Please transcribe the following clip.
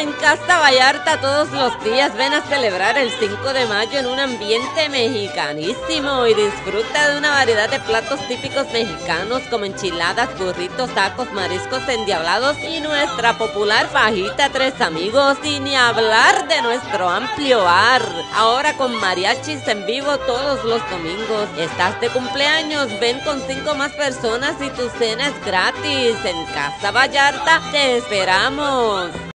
en Casa Vallarta todos los días. Ven a celebrar el 5 de mayo en un ambiente mexicanísimo y disfruta de una variedad de platos típicos mexicanos como enchiladas, burritos, tacos, mariscos endiablados y nuestra popular fajita Tres Amigos, y ni hablar de nuestro amplio bar, ahora con mariachis en vivo todos los domingos. ¿Estás de cumpleaños? Ven con 5 más personas y tu cena es gratis. En Casa Vallarta te esperamos.